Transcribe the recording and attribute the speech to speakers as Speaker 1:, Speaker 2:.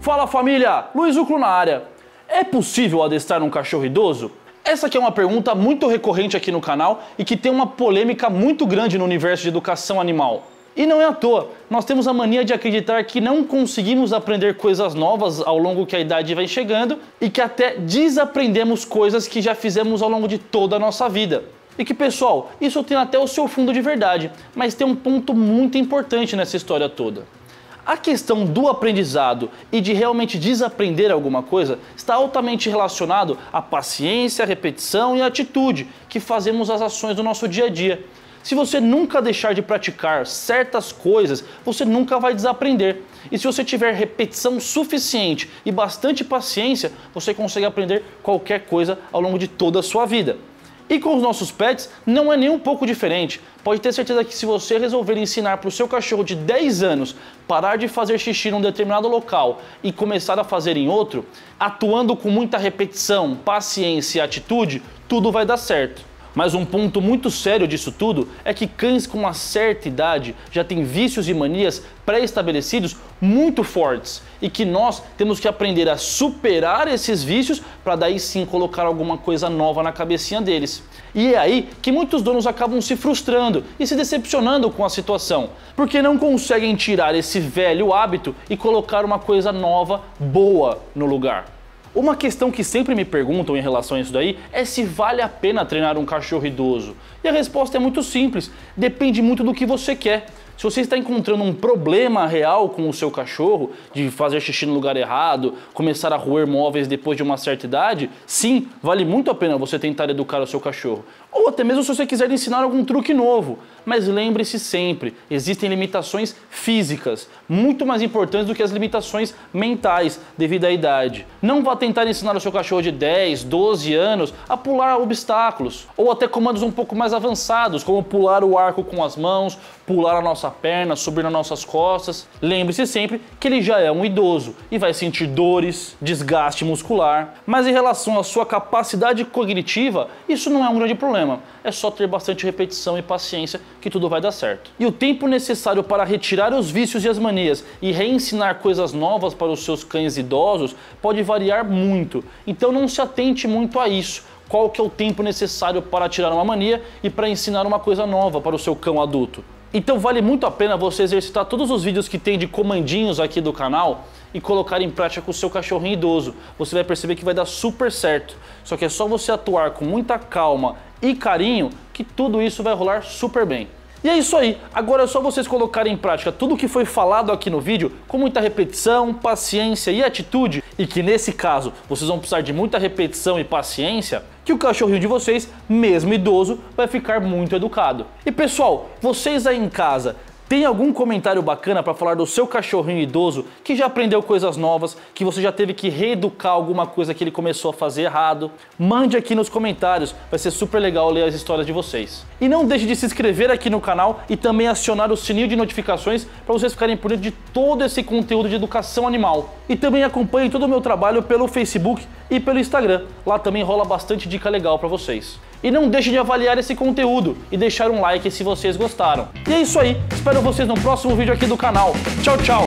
Speaker 1: Fala família, Luiz Uclo na área. É possível adestrar um cachorro idoso? Essa aqui é uma pergunta muito recorrente aqui no canal e que tem uma polêmica muito grande no universo de educação animal. E não é à toa, nós temos a mania de acreditar que não conseguimos aprender coisas novas ao longo que a idade vai chegando e que até desaprendemos coisas que já fizemos ao longo de toda a nossa vida. E que, pessoal, isso tem até o seu fundo de verdade, mas tem um ponto muito importante nessa história toda. A questão do aprendizado e de realmente desaprender alguma coisa está altamente relacionado à paciência, à repetição e à atitude que fazemos as ações do nosso dia a dia. Se você nunca deixar de praticar certas coisas, você nunca vai desaprender. E se você tiver repetição suficiente e bastante paciência, você consegue aprender qualquer coisa ao longo de toda a sua vida. E com os nossos pets não é nem um pouco diferente. Pode ter certeza que se você resolver ensinar para o seu cachorro de 10 anos parar de fazer xixi num determinado local e começar a fazer em outro, atuando com muita repetição, paciência e atitude, tudo vai dar certo. Mas um ponto muito sério disso tudo é que cães com uma certa idade já têm vícios e manias pré-estabelecidos muito fortes e que nós temos que aprender a superar esses vícios para daí sim colocar alguma coisa nova na cabecinha deles. E é aí que muitos donos acabam se frustrando e se decepcionando com a situação, porque não conseguem tirar esse velho hábito e colocar uma coisa nova, boa no lugar. Uma questão que sempre me perguntam em relação a isso daí é se vale a pena treinar um cachorro idoso. E a resposta é muito simples, depende muito do que você quer. Se você está encontrando um problema real com o seu cachorro, de fazer xixi no lugar errado, começar a roer móveis depois de uma certa idade, sim, vale muito a pena você tentar educar o seu cachorro. Ou até mesmo se você quiser ensinar algum truque novo. Mas lembre-se sempre, existem limitações físicas, muito mais importantes do que as limitações mentais devido à idade. Não vá tentar ensinar o seu cachorro de 10, 12 anos a pular obstáculos, ou até comandos um pouco mais avançados, como pular o arco com as mãos, pular a nossa perna, subir nas nossas costas. Lembre-se sempre que ele já é um idoso e vai sentir dores, desgaste muscular, mas em relação à sua capacidade cognitiva, isso não é um grande problema. É só ter bastante repetição e paciência que tudo vai dar certo. E o tempo necessário para retirar os vícios e as manias e reensinar coisas novas para os seus cães idosos pode variar muito. Então não se atente muito a isso. Qual que é o tempo necessário para tirar uma mania e para ensinar uma coisa nova para o seu cão adulto? Então vale muito a pena você exercitar todos os vídeos que tem de comandinhos aqui do canal e colocar em prática com o seu cachorrinho idoso. Você vai perceber que vai dar super certo. Só que é só você atuar com muita calma e carinho que tudo isso vai rolar super bem. E é isso aí, agora é só vocês colocarem em prática tudo o que foi falado aqui no vídeo com muita repetição, paciência e atitude, e que nesse caso vocês vão precisar de muita repetição e paciência, que o cachorrinho de vocês, mesmo idoso, vai ficar muito educado. E pessoal, vocês aí em casa, tem algum comentário bacana para falar do seu cachorrinho idoso que já aprendeu coisas novas, que você já teve que reeducar alguma coisa que ele começou a fazer errado? Mande aqui nos comentários, vai ser super legal ler as histórias de vocês. E não deixe de se inscrever aqui no canal e também acionar o sininho de notificações para vocês ficarem por dentro de todo esse conteúdo de educação animal. E também acompanhe todo o meu trabalho pelo Facebook e pelo Instagram, lá também rola bastante dica legal para vocês. E não deixe de avaliar esse conteúdo e deixar um like se vocês gostaram. E é isso aí, espero vocês no próximo vídeo aqui do canal. Tchau, tchau!